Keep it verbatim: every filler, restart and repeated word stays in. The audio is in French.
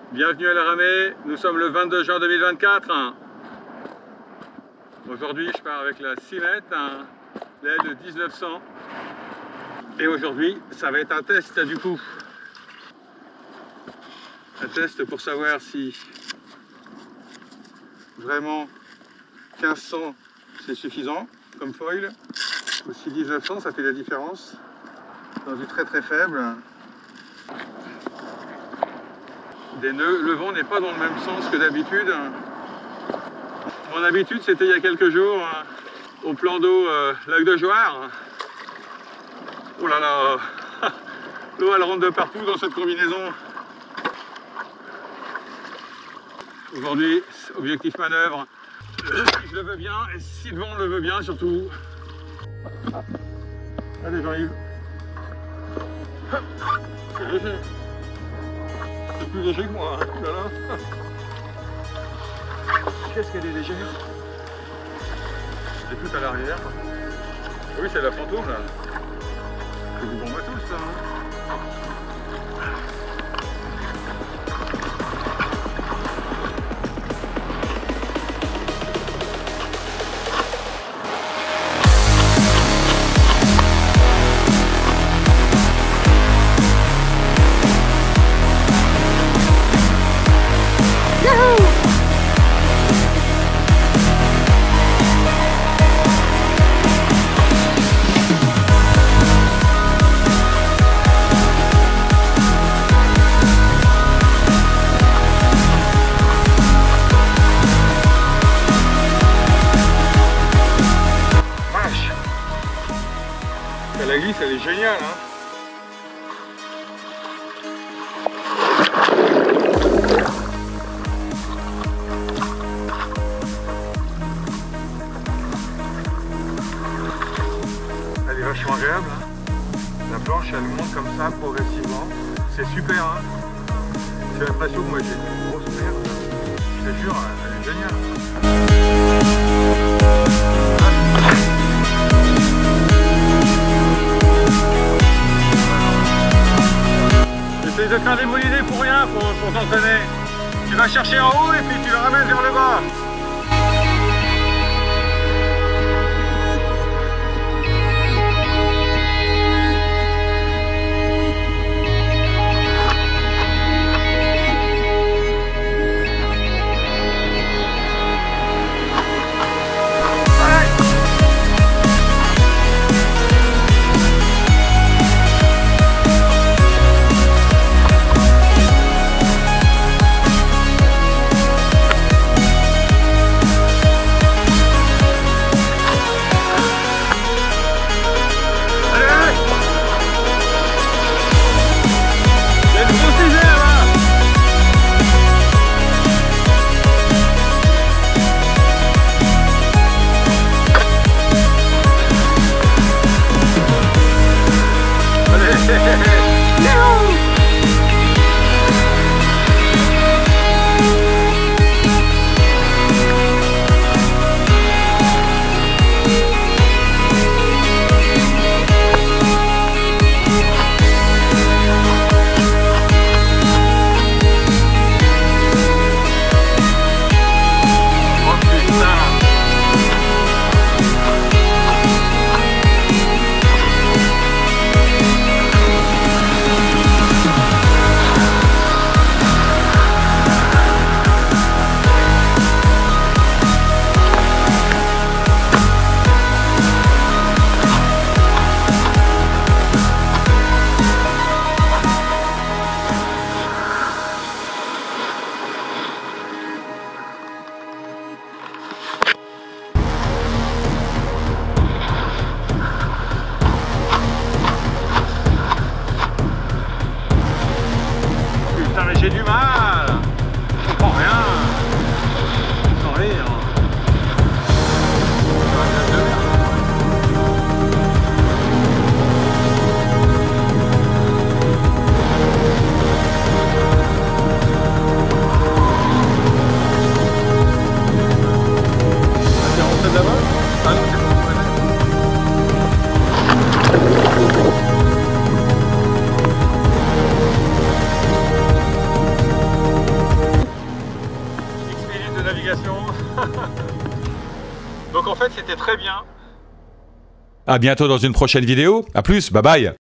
Bienvenue à la Ramée, nous sommes le vingt-deux juin deux mille vingt-quatre. Aujourd'hui je pars avec la Cimet, l'aile dix-neuf cents. Et aujourd'hui ça va être un test du coup. Un test pour savoir si vraiment quinze cents c'est suffisant comme foil, ou si dix-neuf cents ça fait la différence dans du très très faible. Des nœuds, le vent n'est pas dans le même sens que d'habitude. Mon habitude c'était il y a quelques jours au plan d'eau euh, lac de Joire. Oh là là, l'eau elle rentre de partout dans cette combinaison. Aujourd'hui, objectif manœuvre, si je le veux bien et si le vent le veut bien surtout. Allez Jean-Yves. C'est léger. C'est plus léger que moi, hein. Voilà. Qu'est-ce qu'elle est légère. C'est tout à l'arrière. Oui, c'est la fantôme là. C'est du bon matos ça. Hein. La glisse elle est géniale hein. Elle est vachement agréable hein. La planche elle monte comme ça progressivement. C'est super hein. J'ai l'impression que moi j'ai une grosse merde. Je te jure, elle est géniale. Essaye de faire des moulinets pour rien, pour, pour t'entraîner. Tu vas chercher en haut et puis tu le ramènes vers le bas. J'ai du mal, je comprends rien, sans rire. C'est rentré de là-bas? Ah non, c'est bon. de navigation. Donc en fait, c'était très bien. À bientôt dans une prochaine vidéo. À plus, bye bye.